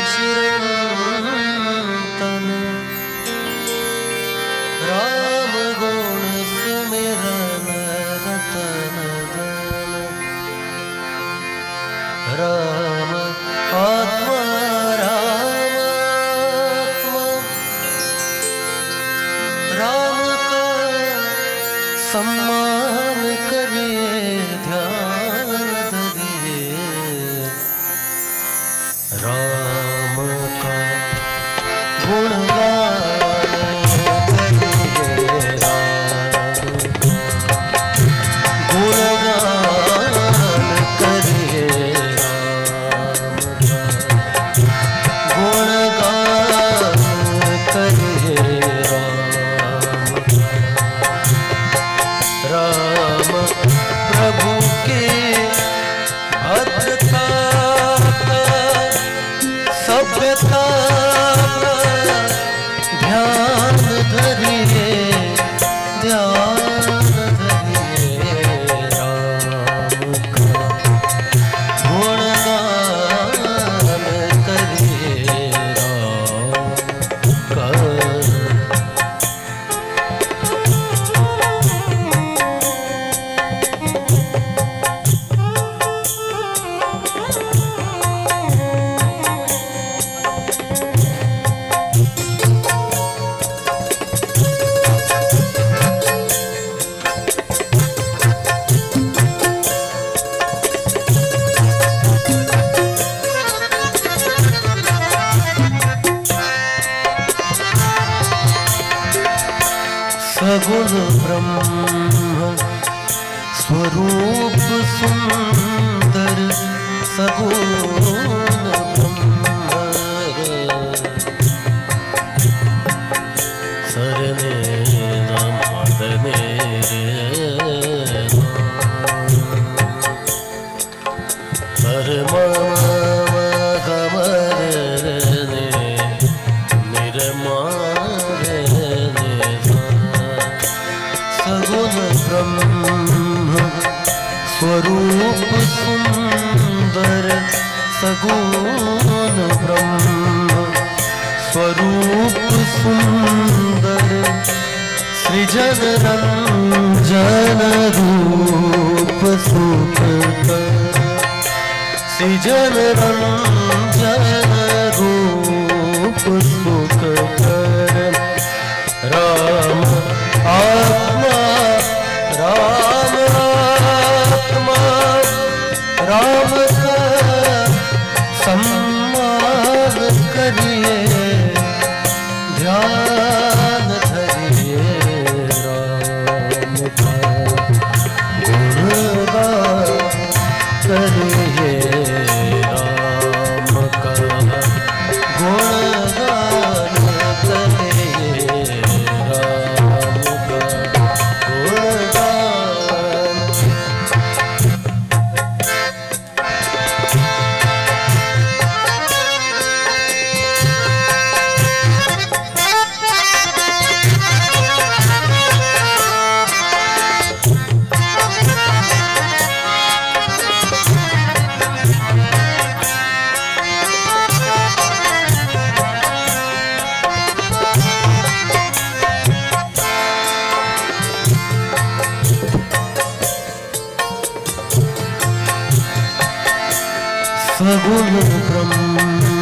चिरंतन राम गुण सुमिरन रतन धन राम आत्मा राम का सम्मान करिए ध्यान धरिए राम का गुणगान करिए गुणगान करिए गुणगान करिए राम प्रभु के भद्रता का सभ्यता का ध्यान धरिए ध्यान धरिए राम का गुणगान करिए राम का सगुण ब्रह्म स्वरूप सुंदर सगुण ब्रह्म सरने नमदने सर मम गमरने निर्मारने सगुण ब्रह्म स्वरूप सुंदर सगुण ब्रह्म स्वरूप सुंदर सृजन रंजन रूप सुखकर सृजन रंजन रूप सुखकर राम आत्मा राम आत्मा राम का सम्मान करिए ध्यान धरिए राम का गुणगान करिए राम का गुणगान करिए राम का गुणगान सगुण ब्रह्म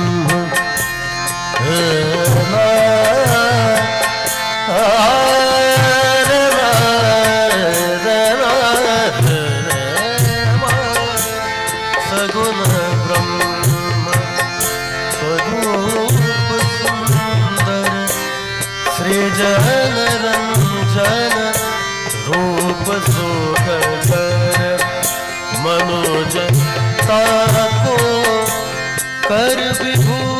सगुण ब्रह्म स्वरूप सुंदर सृजन रंजन रूप सुखकर मनुज ताको कर विभू